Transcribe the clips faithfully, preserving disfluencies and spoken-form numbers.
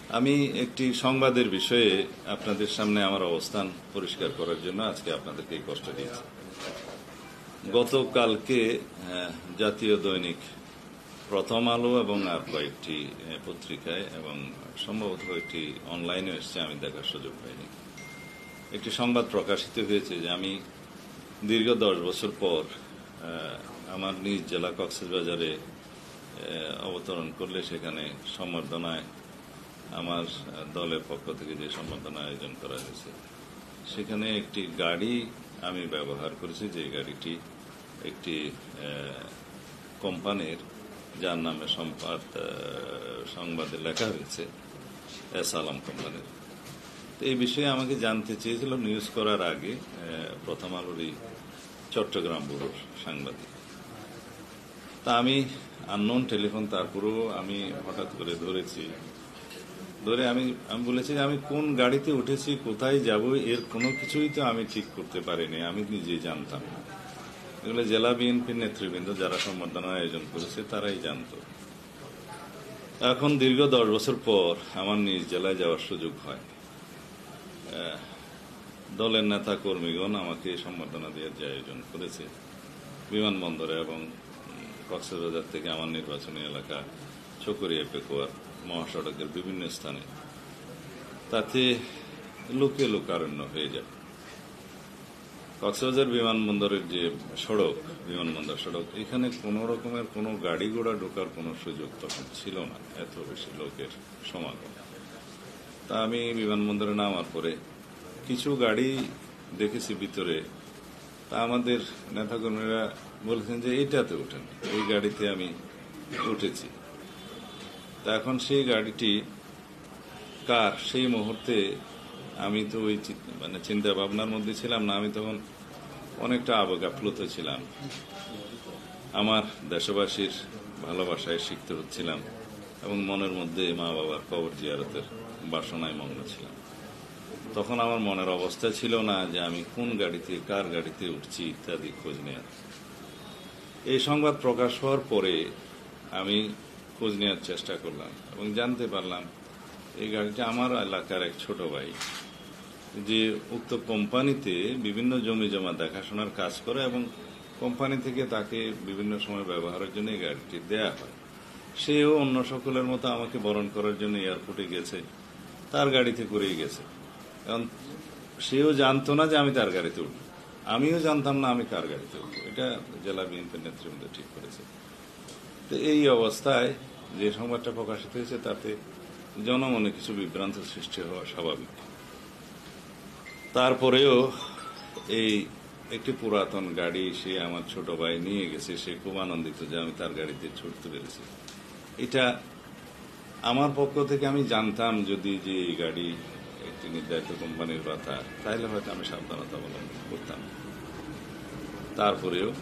আমি একটি সংবাদের বিষয়ে আপনাদের সামনে আমার অবস্থান পরিষ্কার করার জন্য আজকে আপনাদেরকে এই কষ্ট দিয়েছি। গতকালকে জাতীয় দৈনিক প্রথম আলো এবং আর কয়েকটি পত্রিকায় এবং সম্ভবত একটি অনলাইনে এসছে, আমি দেখার সুযোগ পাইনি, একটি সংবাদ প্রকাশিত হয়েছে যে আমি দীর্ঘ দশ বছর পর আমার নিজ জেলা কক্সবাজারে অবতরণ করলে সেখানে সম্বর্ধনায় আমার দলের পক্ষ থেকে যে সম্বর্ধনা আয়োজন করা হয়েছে সেখানে একটি গাড়ি আমি ব্যবহার করেছি, যে গাড়িটি একটি কোম্পানির, যার নামে সংবাদ সংবাদে লেখা হয়েছে এস আলম কোম্পানির। তো এই বিষয়ে আমাকে জানতে চেয়েছিল নিউজ করার আগে প্রথম আলোরই চট্টগ্রাম ব্যুরোর সাংবাদিক। তা আমি আননোন টেলিফোন, তারপরেও আমি হঠাৎ করে ধরেছি, ধরে আমি আমি বলেছি যে আমি কোন গাড়িতে উঠেছি, কোথায় যাব, এর কোনো কিছুই তো আমি ঠিক করতে পারিনি, আমি নিজেই জানতাম না। এগুলো জেলা বিএনপির নেতৃবৃন্দ যারা সম্বর্ধনা আয়োজন করেছে তারাই জানত। এখন দীর্ঘ দশ বছর পর আমার নিজ জেলায় যাওয়ার সুযোগ হয়। দলের নেতা কর্মীগণ আমাকে সম্বর্ধনা দেওয়ার যে আয়োজন করেছে বিমানবন্দরে এবং কক্সবাজার থেকে আমার নির্বাচনী এলাকা চকরিয়া পেকুয়ার মহাসড়কের বিভিন্ন স্থানে, তাতে লোকে লোকারণ্য হয়ে যায়। কক্সবাজার বিমানবন্দরের যে সড়ক, বিমানবন্দর সড়ক, এখানে কোন রকমের কোনো গাড়ি ঘোড়া ঢোকার কোনো সুযোগ তখন ছিল না, এত বেশি লোকের সমাগম। তা আমি বিমানবন্দরে নামার পরে কিছু গাড়ি দেখেছি ভিতরে, তা আমাদের নেতাকর্মীরা বলেছেন যে এইটাতে ওঠেন, এই গাড়িতে আমি উঠেছি। তা এখন সেই গাড়িটি কার, সেই মুহূর্তে আমি তো ওই মানে চিন্তা ভাবনার মধ্যে ছিলাম না, আমি তখন অনেকটা আবেগ আপ্লুত ছিলাম। আমার দেশবাসীর ভালোবাসায় সিক্ত হচ্ছিলাম এবং মনের মধ্যে মা বাবার কবর জিয়ারতের বাসনায় মগ্ন ছিলাম। তখন আমার মনের অবস্থা ছিল না যে আমি কোন গাড়িতে, কার গাড়িতে উঠছি ইত্যাদি খোঁজ নেওয়ার। এই সংবাদ প্রকাশ হওয়ার পরে আমি খোঁজ নেওয়ার চেষ্টা করলাম এবং জানতে পারলাম এই গাড়িটা আমার এলাকার এক ছোট ভাই, যে উক্ত কোম্পানিতে বিভিন্ন জমি জমা দেখাশোনার কাজ করে এবং কোম্পানি থেকে তাকে বিভিন্ন সময় ব্যবহারের জন্য এই গাড়িটি দেয়া হয়। সেও অন্য সকলের মতো আমাকে বরণ করার জন্য এয়ারপোর্টে গেছে, তার গাড়িতে করেই গেছে। কারণ সেও জানতো না যে আমি তার গাড়িতে উঠব, আমিও জানতাম না আমি কার গাড়িতে উঠব, এটা জেলা বিএনপির নেতৃবৃন্দ ঠিক করেছে। তো এই অবস্থায় যে সংবাদটা প্রকাশিত হয়েছে তাতে জনমনে কিছু বিভ্রান্ত সৃষ্টি হওয়া স্বাভাবিক। তারপরেও এই একটি পুরাতন গাড়ি সে আমার ছোট ভাই নিয়ে গেছে, সে খুব আনন্দিত যে আমি তার গাড়িতে ছুটতে পেরেছি। এটা আমার পক্ষ থেকে আমি জানতাম যদি যে এই গাড়ি একটি নির্ধারিত কোম্পানির বা তার, তাহলে হয়তো আমি সাবধানতা অবলম্বন করতাম। তারপরেও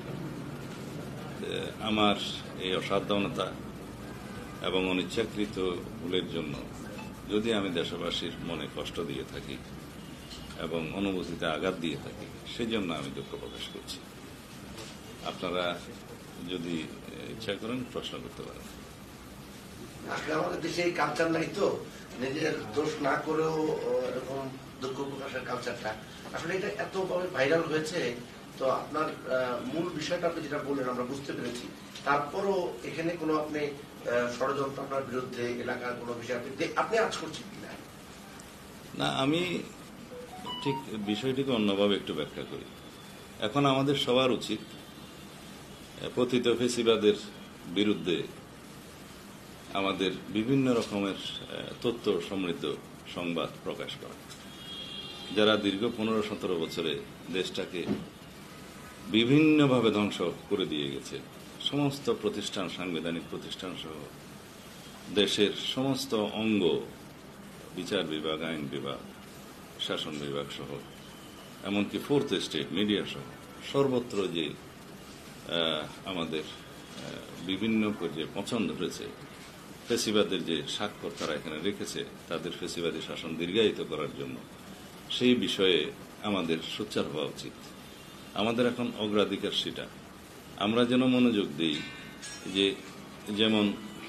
আমার এই অসাবধানতা এবং অনিচ্ছাকৃত ভুলের জন্য যদি আমি দেশবাসীর মনে কষ্ট দিয়ে থাকি এবং অনুভূতিতে আঘাত দিয়ে থাকি, সেজন্য আমি দুঃখ প্রকাশ করছি। আপনারা যদি ইচ্ছা করেন প্রশ্ন করতে পারেন। আসলে আমাদের দেশে এই কালচার নাই তো, নিজের দোষ না করেও এরকম দুঃখ প্রকাশের কালচারটা আসলে এটা এতভাবে ভাইরাল হয়েছে। তো আপনার মূল বিষয়টা আপনি যেটা বললেন আমরা বুঝতে পেরেছি, তারপরও এখানে কোনো আপনি ষড়যন্ত্র আপনার বিরুদ্ধে এলাকার কোনো বিষয় আপনি আপনি আজ করছেন কিনা? না, আমি ঠিক বিষয়টিকে অন্যভাবে একটু ব্যাখ্যা করি। এখন আমাদের সবার উচিত পতিত ফেসিবাদের বিরুদ্ধে আমাদের বিভিন্ন রকমের তথ্য সমৃদ্ধ সংবাদ প্রকাশ করা। যারা দীর্ঘ পনেরো সতেরো বছরে দেশটাকে বিভিন্নভাবে ধ্বংস করে দিয়ে গেছে, সমস্ত প্রতিষ্ঠান, সাংবিধানিক প্রতিষ্ঠান সহ দেশের সমস্ত অঙ্গ, বিচার বিভাগ, আইন বিভাগ, শাসন বিভাগ সহ এমনকি ফোর্থ স্টেট, মিডিয়া সহ সর্বত্র যে আমাদের বিভিন্ন যে পছন্দ হয়েছে, ফেসিবাদের যে স্বাক্ষর তারা এখানে রেখেছে তাদের ফেসিবাদী শাসন দীর্ঘায়িত করার জন্য, সেই বিষয়ে আমাদের সোচ্চার হওয়া উচিত। আমাদের এখন অগ্রাধিকার সেটা। আমরা যেন মনোযোগ দিই যে যেমন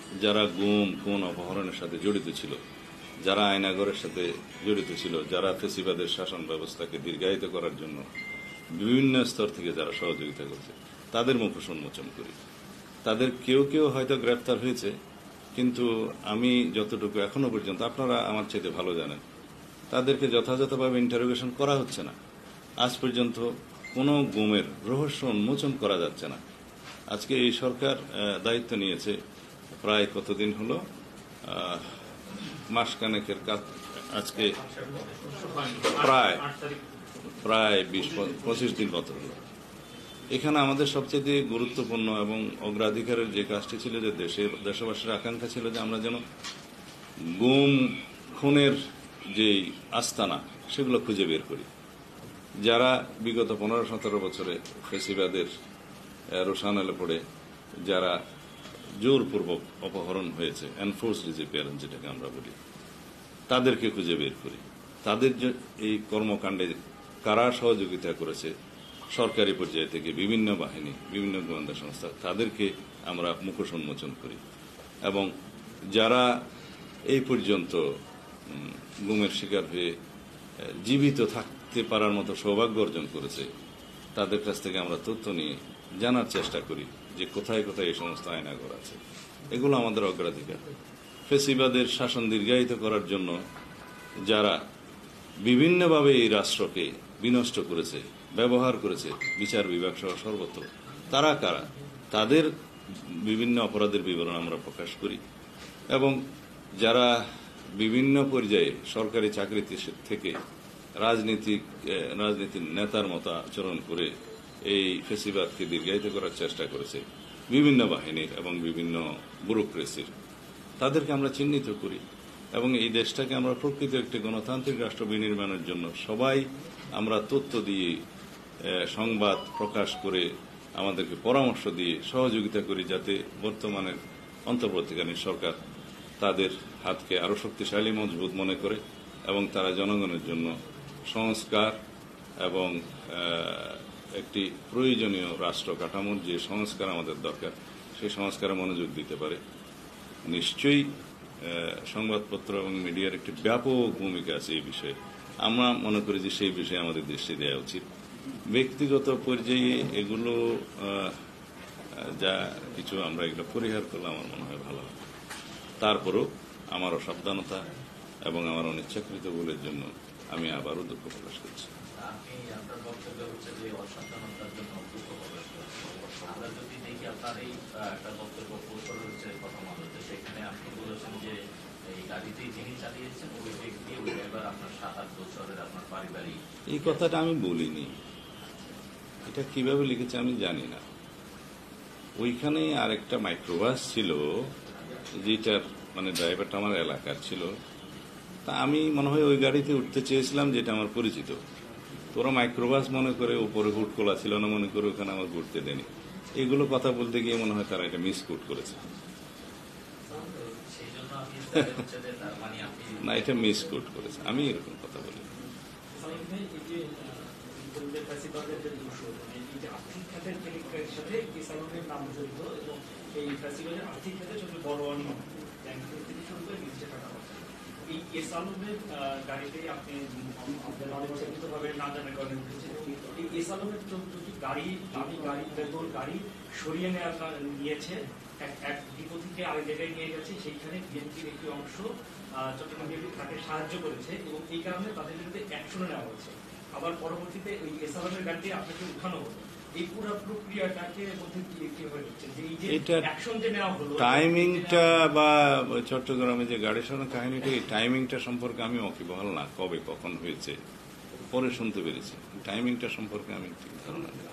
যারা গুম খুন অপহরণের সাথে জড়িত ছিল, যারা আয়নাগরের সাথে জড়িত ছিল, যারা ফেসিবাদের শাসন ব্যবস্থাকে দীর্ঘায়িত করার জন্য বিভিন্ন স্তর থেকে যারা সহযোগিতা করছে, তাদের মুখোশ উন্মোচন করি। তাদের কেউ কেউ হয়তো গ্রেপ্তার হয়েছে, কিন্তু আমি যতটুকু এখনো পর্যন্ত, আপনারা আমার চাইতে ভালো জানেন, তাদেরকে যথাযথভাবে ইন্টারোগেশন করা হচ্ছে না। আজ পর্যন্ত কোনো গুমের রহস্য উন্মোচন করা যাচ্ছে না। আজকে এই সরকার দায়িত্ব নিয়েছে, প্রায় কতদিন হলো, মাসখানেকের কাজ, আজকে প্রায় প্রায় বিশ পঁচিশ দিন মতো হলো। এখানে আমাদের সবচেয়ে গুরুত্বপূর্ণ এবং অগ্রাধিকারের যে কাজটি ছিল, যে দেশের দেশবাসীর আকাঙ্ক্ষা ছিল যে আমরা যেন গুম খুনের যেই আস্তানা সেগুলো খুঁজে বের করি। যারা বিগত পনেরো সতেরো বছরে ফেসিবাদের রোশানলে পড়ে যারা জোরপূর্বক অপহরণ হয়েছে, এনফোর্সড ডিসঅ্যাপিয়ারেন্স যেটাকে আমরা বলি, তাদেরকে খুঁজে বের করি। তাদের এই কর্মকাণ্ডে কারা সহযোগিতা করেছে, সরকারি পর্যায়ে থেকে বিভিন্ন বাহিনী, বিভিন্ন গোয়েন্দা সংস্থা, তাদেরকে আমরা মুখোশ উন্মোচন করি। এবং যারা এই পর্যন্ত গুমের শিকার হয়ে জীবিত থাকতে পারার মতো সৌভাগ্য অর্জন করেছে, তাদের কাছ থেকে আমরা তথ্য নিয়ে জানার চেষ্টা করি যে কোথায় কোথায় এই সমস্ত আয়নাঘর আছে। এগুলো আমাদের অগ্রাধিকার। ফেসিবাদের শাসন দীর্ঘায়িত করার জন্য যারা বিভিন্নভাবে এই রাষ্ট্রকে বিনষ্ট করেছে, ব্যবহার করেছে, বিচার বিভাগ সহ সর্বত্র, তারা কারা, তাদের বিভিন্ন অপরাধের বিবরণ আমরা প্রকাশ করি। এবং যারা বিভিন্ন পর্যায়ে সরকারি চাকরি থেকে রাজনীতিক রাজনীতির নেতার মতো আচরণ করে এই ফেসিবাদকে দীর্ঘায়িত করার চেষ্টা করেছে বিভিন্ন বাহিনীর এবং বিভিন্ন ব্যুরোক্রেসির, তাদেরকে আমরা চিহ্নিত করি। এবং এই দেশটাকে আমরা প্রকৃত একটি গণতান্ত্রিক রাষ্ট্র বিনির্মাণের জন্য সবাই আমরা তথ্য দিয়ে, সংবাদ প্রকাশ করে, আমাদেরকে পরামর্শ দিয়ে সহযোগিতা করি, যাতে বর্তমানের অন্তর্বর্তীকালীন সরকার তাদের হাতকে আরো শক্তিশালী মজবুত মনে করে এবং তারা জনগণের জন্য সংস্কার এবং একটি প্রয়োজনীয় রাষ্ট্র কাঠামোর যে সংস্কার আমাদের দরকার, সেই সংস্কারে মনোযোগ দিতে পারে। নিশ্চয়ই সংবাদপত্র এবং মিডিয়ার একটি ব্যাপক ভূমিকা আছে এই বিষয়ে। আমরা মনে করি যে সেই বিষয়ে আমাদের দৃষ্টি দেওয়া উচিত। ব্যক্তিগত পর্যায়ে এগুলো যা কিছু আমরা এগুলো পরিহার করলে আমার মনে হয় ভালো হবে। তারপরও আমার অসাবধানতা এবং আমার অনিচ্ছাকৃত ভুলের জন্য আমি আবারও দুঃখ প্রকাশ করছি। আমরা যদি দেখি আপনার এই একটা বক্তব্য কৌশল হচ্ছে প্রথম আলোতে, সেখানে আপনি বলেছেন যে এই গাড়িতে যিনি চালিয়েছেন ওই ব্যক্তি, ওই ড্রাইভার আপনার সাত আট বছরের আপনার পারিবারিক। এই কথাটা আমি বলিনি, এটা কিভাবে লিখেছে আমি জানি না। ওইখানে আরেকটা মাইক্রোবাস ছিল, যেটার মানে ড্রাইভারটা আমার এলাকার ছিল। তা আমি মনে হয় ওই গাড়িতে উঠতে চেয়েছিলাম, যেটা আমার পরিচিত। তোরা মাইক্রোবাস মনে করে, উপরে হুট খোলা ছিল না মনে করে, ওখানে আমার ঘুরতে দেয়নি। এগুলো কথা বলতে গিয়ে মনে হয় তারা এটা মিস কোট করেছে। না, এটা মিস কোট করেছে, আমি এরকম কথা বলি। এই এস আলমের গাড়িতে আপনি অনিচ্ছাকৃতভাবে না জানার কারণে এই এস আলমের চোদ্দটি গাড়ি, দামি গাড়ি, বেতন গাড়ি সরিয়ে নেওয়া নিয়েছে, এক ডিপো থেকে আরেক জায়গায় নিয়ে গেছে। সেইখানে বিএনপির একটি অংশ চট্টগ্রাম বিএনপি তাকে সাহায্য করেছে এবং এই কারণে তাদের বিরুদ্ধে অ্যাকশনে নেওয়া হয়েছে। আবার পরবর্তীতে ওই এস আলমের গাড়িটি আপনাকে উঠানো হলো। এই পুরো প্রক্রিয়াটাকে মধ্যে কি হয়ে যাচ্ছে যে এই যে অ্যাকশন যে নেওয়া হলো, টাইমিংটা বা চট্টগ্রামে যে গাড়ি সরানোর কাহিনীটা, এই টাইমিংটা সম্পর্কে আমি ওয়াকিবহাল না, কবে কখন হয়েছে পরে শুনতে পেরেছি। টাইমিংটা সম্পর্কে আমি ঠিক ধারণা নেই।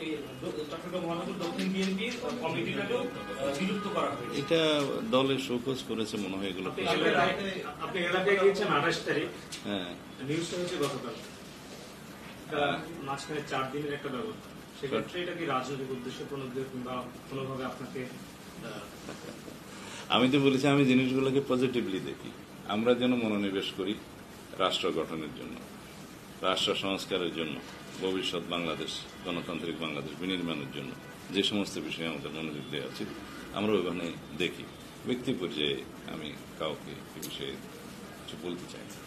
এটা দলের শোকজ করেছে মনে হয় এগুলো। আপনি এলাকায় গিয়েছেন আঠাশ তারিখ, হ্যাঁ, নিউজটা হচ্ছে গতকাল, মাঝখানে চার দিনের একটা ব্যবস্থা। সেক্ষেত্রে এটা কি রাজনৈতিক উদ্দেশ্য প্রণোদিত কিংবা কোনোভাবে আপনাকে? আমি তো বলেছি আমি জিনিসগুলোকে পজিটিভলি দেখি। আমরা যেন মনোনিবেশ করি রাষ্ট্র গঠনের জন্য, রাষ্ট্র সংস্কারের জন্য, ভবিষ্যৎ বাংলাদেশ, গণতান্ত্রিক বাংলাদেশ বিনির্মাণের জন্য যে সমস্ত বিষয়ে আমাদের মনোযোগ দেওয়া উচিত আমরা ওইখানে দেখি। ব্যক্তি পর্যায়ে আমি কাউকে এ বিষয়ে কিছু বলতে চাই না।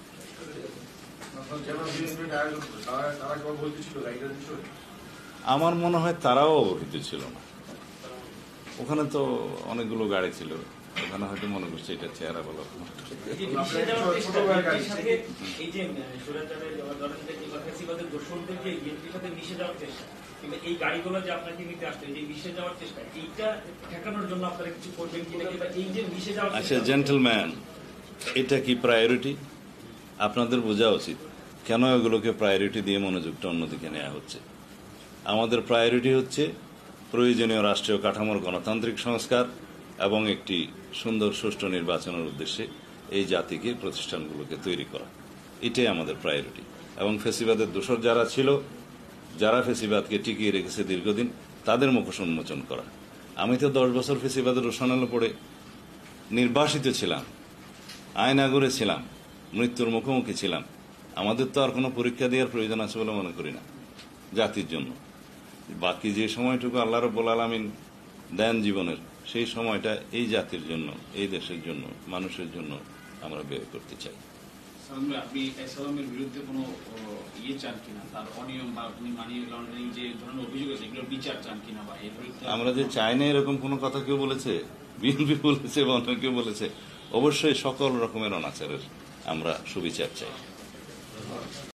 আমার মনে হয় তারাও অবহিত ছিল না। ওখানে তো অনেকগুলো গাড়ি ছিল, ওখানে হয়তো মনে করছে এটা চেহারা বলা। এই যে মিশে যাওয়ার চেষ্টা, বিএনপির সাথে এই যে সুরাচারের ধরেন যে কিংবা ফ্যাসিবাদের দোসরদের যে বিএনপির সাথে মিশে যাওয়ার চেষ্টা, কিংবা এই গাড়িগুলো যে আপনাকে নিতে আসছে, যে মিশে যাওয়ার চেষ্টা, এইটা ঠেকানোর জন্য আপনারা কিছু করবেন কিনা, কিংবা এই যে মিশে যাওয়ার আচ্ছা জেন্টলম্যান, এটা কি প্রায়োরিটি? আপনাদের বোঝা উচিত কেন এগুলোকে প্রায়োরিটি দিয়ে মনোযোগটা অন্যদিকে নেওয়া হচ্ছে। আমাদের প্রায়োরিটি হচ্ছে প্রয়োজনীয় রাষ্ট্রীয় কাঠামোর গণতান্ত্রিক সংস্কার এবং একটি সুন্দর সুষ্ঠু নির্বাচনের উদ্দেশ্যে এই জাতিকে প্রতিষ্ঠানগুলোকে তৈরি করা, এটাই আমাদের প্রায়োরিটি। এবং ফেসিবাদের দোসর যারা ছিল, যারা ফেসিবাদকে টিকিয়ে রেখেছে দীর্ঘদিন, তাদের মুখোশ উন্মোচন করা। আমি তো দশ বছর ফেসিবাদের রোশনালে পড়ে নির্বাসিত ছিলাম, আয়নাগরে ছিলাম, মৃত্যুর মুখোমুখি ছিলাম। আমাদের তো আর কোনো পরীক্ষা দেওয়ার প্রয়োজন আছে বলে মনে করি না জাতির জন্য। বাকি যে সময়টুকু আল্লাহ রাব্বুল আলামিন দেন জীবনের, সেই সময়টা এই জাতির জন্য, এই দেশের জন্য, মানুষের জন্য আমরা ব্যয় করতে চাই। আপনি সালামের বিরুদ্ধে কোনো ইয়ে চান কিনা, তার অনিয়ম বা মানি লন্ডারিং যে ধরনের অভিযোগ আছে এগুলোর বিচার চান কিনা, বা এর বিরুদ্ধে? আমরা যে চাই না এরকম কোনো কথা কেউ বলেছে? বিএনপি বলেছে বা অন্য কেউ বলেছে? অবশ্যই সকল রকমের অনাচারের আমরা সুবিচার চাই।